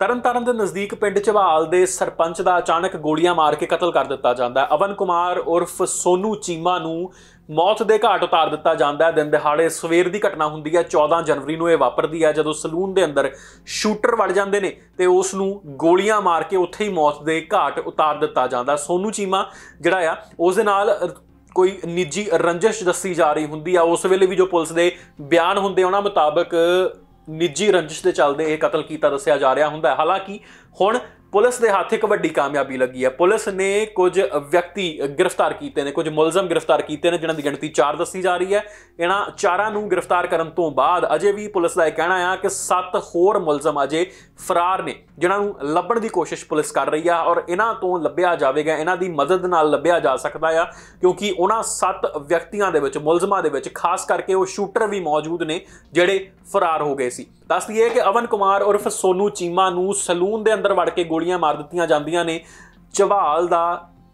ਤਰਨਤਾਰਨ ਦੇ ਨਜ਼ਦੀਕ ਪਿੰਡ ਝਵਾਲ ਦੇ ਸਰਪੰਚ ਦਾ ਅਚਾਨਕ ਗੋਲੀਆਂ ਮਾਰ ਕੇ ਕਤਲ ਕਰ ਦਿੱਤਾ ਜਾਂਦਾ ਹੈ। ਅਵਨ ਕੁਮਾਰ ਉਰਫ ਸੋਨੂ ਚੀਮਾ ਨੂੰ ਮੌਤ ਦੇ ਘਾਟ ਉਤਾਰ ਦਿੱਤਾ ਜਾਂਦਾ ਹੈ। ਦਿਨ ਦਿਹਾੜੇ ਸਵੇਰ ਦੀ ਘਟਨਾ ਹੁੰਦੀ ਹੈ। 14 ਜਨਵਰੀ ਨੂੰ ਇਹ ਵਾਪਰਦੀ ਹੈ ਜਦੋਂ ਸਲੂਨ ਦੇ ਅੰਦਰ ਸ਼ੂਟਰ ਵੜ ਜਾਂਦੇ ਨੇ ਤੇ ਉਸ ਨੂੰ ਗੋਲੀਆਂ ਮਾਰ ਕੇ ਉੱਥੇ ਹੀ ਮੌਤ ਦੇ ਘਾਟ ਉਤਾਰ ਦਿੱਤਾ ਜਾਂਦਾ। ਸੋਨੂ ਚੀਮਾ ਜਿਹੜਾ ਆ ਉਸ ਦੇ ਨਾਲ ਕੋਈ ਨਿੱਜੀ ਰੰਜਿਸ਼ ਦੱਸੀ ਜਾ ਰਹੀ ਹੁੰਦੀ ਆ। ਉਸ ਵੇਲੇ ਵੀ ਜੋ ਪੁਲਿਸ ਦੇ ਬਿਆਨ ਹੁੰਦੇ ਉਹਨਾਂ ਮੁਤਾਬਕ ਨਿੱਜੀ ਰੰਜਿਸ਼ ਦੇ ਚੱਲਦੇ ਇਹ ਕਤਲ ਕੀਤਾ ਦੱਸਿਆ ਜਾ ਰਿਹਾ ਹੁੰਦਾ। ਹਾਲਾਂਕਿ ਹੁਣ ਪੁਲਿਸ ਦੇ ਹੱਥ ਇੱਕ ਵੱਡੀ ਕਾਮਯਾਬੀ ਲੱਗੀ ਹੈ। ਪੁਲਿਸ ਨੇ ਕੁਝ ਵਿਅਕਤੀ ਗ੍ਰਿਫਤਾਰ ਕੀਤੇ ਨੇ, ਕੁਝ ਮੁਲਜ਼ਮ ਗ੍ਰਿਫਤਾਰ ਕੀਤੇ ਨੇ ਜਿਨ੍ਹਾਂ ਦੀ ਗਿਣਤੀ 4 ਦੱਸੀ ਜਾ ਰਹੀ ਹੈ। ਇਹਨਾਂ 4 ਨੂੰ ਗ੍ਰਿਫਤਾਰ ਕਰਨ ਤੋਂ ਬਾਅਦ ਅਜੇ ਵੀ ਪੁਲਿਸ ਦਾ ਇਹ ਕਹਿਣਾ ਆ ਕਿ 7 ਹੋਰ ਮੁਲਜ਼ਮ ਅਜੇ ਫਰਾਰ ਨੇ ਜਿਨ੍ਹਾਂ ਨੂੰ ਲੱਭਣ ਦੀ ਕੋਸ਼ਿਸ਼ ਪੁਲਿਸ ਕਰ ਰਹੀ ਆ ਔਰ ਇਹਨਾਂ ਤੋਂ ਲੱਭਿਆ ਜਾਵੇਗਾ। ਇਹਨਾਂ ਦੀ ਮਦਦ ਨਾਲ ਲੱਭਿਆ ਜਾ ਸਕਦਾ ਆ ਕਿਉਂਕਿ ਉਹਨਾਂ 7 ਵਿਅਕਤੀਆਂ ਦੇ ਵਿੱਚ, ਮੁਲਜ਼ਮਾਂ ਦੇ ਵਿੱਚ ਖਾਸ ਕਰਕੇ ਉਹ ਸ਼ੂਟਰ ਵੀ ਮੌਜੂਦ ਨੇ ਜਿਹੜੇ ਫਰਾਰ ਹੋ ਗਏ ਸੀ। ਦੱਸ ਦਈਏ ਕਿ ਅਵਨ ਕੁਮਾਰ ਉਰਫ ਸੋਨੂ ਚੀਮਾ ਨੂੰ ਸਲੂਨ ਦੇ ਅੰਦਰ ਵੜ ਕੇ ਗੋਲੀਆਂ ਮਾਰ ਦਿੱਤੀਆਂ ਜਾਂਦੀਆਂ ਨੇ। ਝਵਾਲ ਦਾ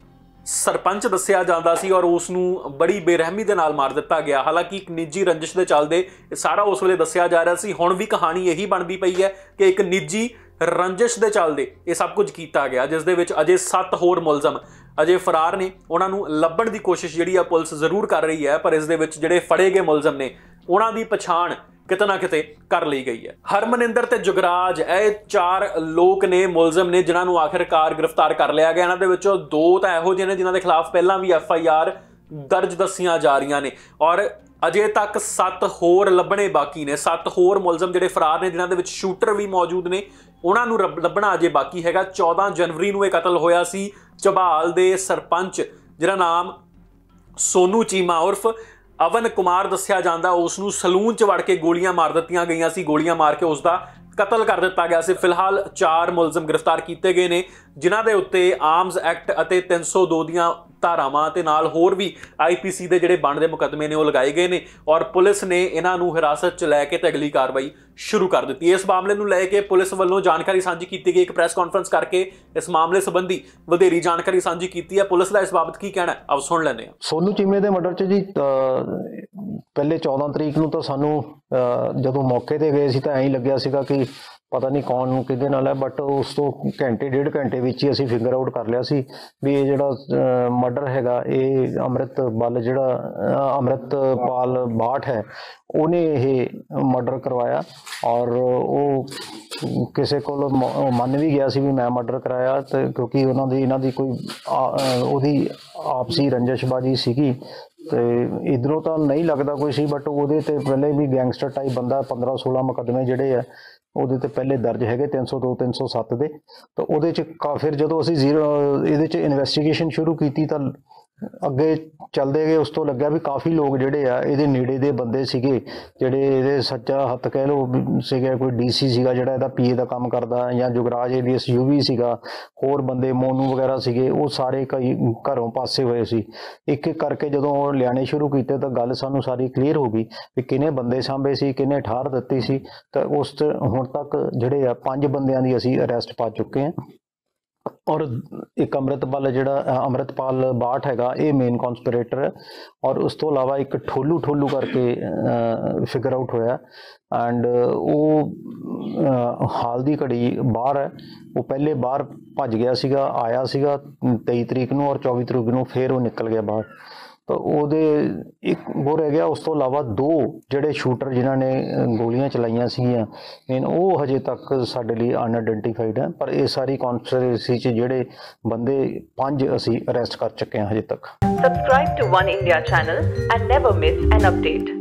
ਸਰਪੰਚ ਦੱਸਿਆ ਜਾਂਦਾ ਸੀ ਔਰ ਉਸ ਨੂੰ ਬੜੀ ਬੇਰਹਿਮੀ ਦੇ ਨਾਲ ਮਾਰ ਦਿੱਤਾ ਗਿਆ। ਹਾਲਾਂਕਿ ਇੱਕ ਨਿੱਜੀ ਰੰਜਿਸ਼ ਦੇ ਚੱਲਦੇ ਇਹ ਸਾਰਾ ਉਸ ਵੇਲੇ ਦੱਸਿਆ ਜਾ ਰਿਹਾ ਸੀ। ਹੁਣ ਵੀ ਕਹਾਣੀ ਇਹੀ ਬਣਦੀ ਪਈ ਹੈ ਕਿ ਇੱਕ ਨਿੱਜੀ ਰੰਜਿਸ਼ ਦੇ ਚੱਲਦੇ ਇਹ ਸਭ ਕੁਝ ਕੀਤਾ ਗਿਆ, ਜਿਸ ਦੇ ਵਿੱਚ ਅਜੇ 7 ਹੋਰ ਮੁਲਜ਼ਮ ਅਜੇ ਫਰਾਰ ਨੇ। ਉਹਨਾਂ ਨੂੰ ਲੱਭਣ ਦੀ ਕੋਸ਼ਿਸ਼ ਜਿਹੜੀ ਆ ਪੁਲਿਸ ਜ਼ਰੂਰ ਕਰ ਰਹੀ ਹੈ, ਪਰ ਇਸ ਦੇ ਵਿੱਚ ਜਿਹੜੇ ਫੜੇ ਗਏ ਮੁਲਜ਼ਮ ਨੇ ਉਹਨਾਂ ਦੀ ਪਛਾਣ ਕਿਤੇ ਨਾ ਕਿਤੇ ਕਰ ਲਈ ਗਈ ਹੈ। ਹਰਮਨਿੰਦਰ ਤੇ ਜੁਗਰਾਜ ਇਹ 4 ਲੋਕ ਨੇ, ਮੁਲਜ਼ਮ ਨੇ ਜਿਨ੍ਹਾਂ ਨੂੰ ਆਖਿਰਕਾਰ ਗ੍ਰਿਫਤਾਰ ਕਰ ਲਿਆ ਗਿਆ। ਇਹਨਾਂ ਦੇ ਵਿੱਚੋਂ 2 ਤਾਂ ਇਹੋ ਜਿਹੇ ਨੇ ਜਿਨ੍ਹਾਂ ਦੇ ਖਿਲਾਫ ਪਹਿਲਾਂ ਵੀ FIR ਦਰਜ ਦੱਸੀਆਂ ਜਾ ਰਹੀਆਂ ਨੇ ਔਰ ਅਜੇ ਤੱਕ 7 ਹੋਰ ਲੱਭਣੇ ਬਾਕੀ ਨੇ। 7 ਹੋਰ ਮੁਲਜ਼ਮ ਜਿਹੜੇ ਫਰਾਰ ਨੇ ਜਿਨ੍ਹਾਂ ਦੇ ਵਿੱਚ ਸ਼ੂਟਰ ਵੀ ਮੌਜੂਦ ਨੇ, ਉਹਨਾਂ ਨੂੰ ਲੱਭਣਾ ਅਜੇ ਬਾਕੀ ਹੈਗਾ। 14 ਜਨਵਰੀ ਨੂੰ ਇਹ ਕਤਲ ਹੋਇਆ ਸੀ। ਝਬਾਲ ਦੇ ਸਰਪੰਚ ਜਿਹਦਾ ਨਾਮ ਸੋਨੂ ਚੀਮਾ ਉਰਫ ਅਵਨ ਕੁਮਾਰ ਦੱਸਿਆ ਜਾਂਦਾ, ਉਸ ਨੂੰ ਸਲੂਨ 'ਚ ਵੜ ਕੇ ਗੋਲੀਆਂ ਮਾਰ ਦਿੱਤੀਆਂ ਗਈਆਂ ਸੀ। ਗੋਲੀਆਂ ਮਾਰ ਕੇ ਉਸ ਦਾ ਕਤਲ ਕਰ ਦਿੱਤਾ ਗਿਆ ਸੀ। ਫਿਲਹਾਲ 4 ਮੁਲਜ਼ਮ ਗ੍ਰਿਫਤਾਰ ਕੀਤੇ ਗਏ ਨੇ ਜਿਨ੍ਹਾਂ ਦੇ ਉੱਤੇ ਆਰਮਸ ਐਕਟ ਅਤੇ 302 ਦੀਆਂ ਧਾਰਾਵਾਂ ਤੇ ਨਾਲ ਹੋਰ ਵੀ IPC ਦੇ ਜਿਹੜੇ ਬਣਦੇ ਮੁਕੱਦਮੇ ਨੇ ਉਹ ਲਗਾਏ ਗਏ ਨੇ ਔਰ ਪੁਲਿਸ ਨੇ ਇਹਨਾਂ ਨੂੰ ਹਿਰਾਸਤ 'ਚ ਲੈ ਕੇ ਤੇ ਅਗਲੀ ਕਾਰਵਾਈ ਸ਼ੁਰੂ ਕਰ ਦਿੱਤੀ। ਇਸ ਮਾਮਲੇ ਨੂੰ ਲੈ ਕੇ ਪੁਲਿਸ ਵੱਲੋਂ ਜਾਣਕਾਰੀ ਸਾਂਝੀ ਕੀਤੀ ਗਈ। ਇੱਕ ਪ੍ਰੈਸ ਕਾਨਫਰੰਸ ਕਰਕੇ ਇਸ ਮਾਮਲੇ ਸੰਬੰਧੀ ਵਧੇਰੀ ਜਾਣਕਾਰੀ ਸਾਂਝੀ ਕੀਤੀ ਹੈ। ਪੁਲਿਸ ਦਾ ਇਸ ਬਾਬਤ ਕੀ ਕਹਿਣਾ ਹੈ ਆਓ ਸੁਣ ਲੈਂਦੇ ਹਾਂ। ਸੋਨੂ ਚੀਮੇ ਦੇ ਮਰਡਰ 'ਚ ਜੀ ਪਹਿਲੇ 14 ਤਰੀਕ ਨੂੰ ਤਾਂ ਸਾਨੂੰ ਜਦੋਂ ਮੌਕੇ ਤੇ ਗਏ ਸੀ ਤਾਂ ਐਂ ਹੀ ਲੱਗਿਆ ਸੀਗਾ ਕਿ ਪਤਾ ਨਹੀਂ ਕੌਣ ਕਿਹਦੇ ਨਾਲ ਹੈ, ਬਟ ਉਸ ਤੋਂ ਘੰਟੇ 1.5 ਘੰਟੇ ਵਿੱਚ ਹੀ ਅਸੀਂ ਫਿਗਰ ਆਊਟ ਕਰ ਲਿਆ ਸੀ ਵੀ ਇਹ ਜਿਹੜਾ ਮਰਡਰ ਹੈਗਾ ਇਹ ਅੰਮ੍ਰਿਤਪਾਲ ਬਾਠ ਹੈ ਉਹਨੇ ਇਹ ਮਰਡਰ ਕਰਵਾਇਆ ਔਰ ਉਹ ਕਿਸੇ ਕੋਲ ਮੰਨ ਵੀ ਗਿਆ ਸੀ ਵੀ ਮੈਂ ਮਰਡਰ ਕਰਾਇਆ ਤੇ ਕਿਉਂਕਿ ਇਹਨਾਂ ਦੀ ਕੋਈ ਉਹਦੀ ਆਪਸੀ ਰੰਜਿਸ਼ਬਾਜੀ ਸੀਗੀ ਤੇ ਇਧਰੋਂ ਤਾਂ ਨਹੀਂ ਲੱਗਦਾ ਕੋਈ ਸੀ, ਬਟ ਉਹਦੇ ਤੇ ਪਹਿਲੇ ਵੀ ਗੈਂਗਸਟਰ ਟਾਈਪ ਬੰਦਾ 15-16 ਮੁਕੱਦਮੇ ਜਿਹੜੇ ਆ ਉਹਦੇ ਤੇ ਪਹਿਲੇ ਦਰਜ ਹੈਗੇ 302 307 ਦੇ। ਤਾਂ ਉਹਦੇ 'ਚ ਫਿਰ ਜਦੋਂ ਅਸੀਂ ਇਹਦੇ 'ਚ ਇਨਵੈਸਟੀਗੇਸ਼ਨ ਸ਼ੁਰੂ ਕੀਤੀ ਤਾਂ ਅੱਗੇ ਚੱਲਦੇ ਗਏ ਉਸ ਤੋਂ ਲੱਗਿਆ ਵੀ ਕਾਫੀ ਲੋਕ ਜਿਹੜੇ ਆ ਇਹਦੇ ਨੇੜੇ ਦੇ ਬੰਦੇ ਸੀਗੇ ਜਿਹੜੇ ਇਹਦੇ ਸੱਚਾ ਹੱਥ ਕਹਿ ਲਓ ਸੀਗੇ। ਕੋਈ DC ਸੀਗਾ ਜਿਹੜਾ ਇਹਦਾ PA ਦਾ ਕੰਮ ਕਰਦਾ, ਜਾਂ ਜੁਗਰਾਜ ABS UV ਸੀਗਾ, ਹੋਰ ਬੰਦੇ ਮੋਨੂ ਵਗੈਰਾ ਸੀਗੇ, ਉਹ ਸਾਰੇ ਕਈ ਘਰੋਂ ਪਾਸੇ ਹੋਏ ਸੀ। ਇੱਕ ਇੱਕ ਕਰਕੇ ਜਦੋਂ ਉਹ ਲਿਆਣੇ ਸ਼ੁਰੂ ਕੀਤੇ ਤਾਂ ਗੱਲ ਸਾਨੂੰ ਸਾਰੀ ਕਲੀਅਰ ਹੋ ਗਈ ਵੀ ਕਿਹਨੇ ਬੰਦੇ ਸਾਂਭੇ ਸੀ, ਕਿਹਨੇ ਠਾਰ ਦਿੱਤੀ ਸੀ। ਤਾਂ ਉਸ ਹੁਣ ਤੱਕ ਜਿਹੜੇ ਆ 5 ਬੰਦਿਆਂ ਦੀ ਅਸੀਂ ਅਰੈਸਟ ਪਾ ਚੁੱਕੇ ਹਾਂ ਔਰ ਇੱਕ ਅੰਮ੍ਰਿਤਪਾਲ ਬਾਠ ਹੈਗਾ ਇਹ ਮੇਨ ਕੌਂਸਪੀਰੇਟਰ ਹੈ ਔਰ ਉਸ ਤੋਂ ਇਲਾਵਾ ਇੱਕ ਠੋਲੂ ਕਰਕੇ ਫਿਗਰ ਆਊਟ ਹੋਇਆ ਐਂਡ ਉਹ ਹਾਲ ਦੀ ਘੜੀ ਬਾਹਰ ਹੈ। ਉਹ ਪਹਿਲੇ ਬਾਹਰ ਭੱਜ ਗਿਆ ਸੀਗਾ, ਆਇਆ ਸੀਗਾ 23 ਤਰੀਕ ਨੂੰ ਔਰ 24 ਤਰੀਕ ਨੂੰ ਫਿਰ ਉਹ ਨਿਕਲ ਗਿਆ ਬਾਹਰ। ਤਾਂ ਉਹਦੇ ਇੱਕ ਹੋਰ ਰਹਿ ਗਿਆ। ਉਸ ਤੋਂ ਇਲਾਵਾ 2 ਜਿਹੜੇ ਸ਼ੂਟਰ ਜਿਨ੍ਹਾਂ ਨੇ ਗੋਲੀਆਂ ਚਲਾਈਆਂ ਸੀਗੀਆਂ ਮੇਨ ਉਹ ਹਜੇ ਤੱਕ ਸਾਡੇ ਲਈ ਅਨਆਇਡੈਂਟੀਫਾਈਡ ਹੈ, ਪਰ ਇਹ ਸਾਰੀ ਕੌਂਸਪੀਰੇਸੀ 'ਚ ਜਿਹੜੇ ਬੰਦੇ 5 ਅਸੀਂ ਅਰੈਸਟ ਕਰ ਚੁੱਕੇ ਹਾਂ ਹਜੇ ਤੱਕ। Subscribe to One India channel and never miss an update.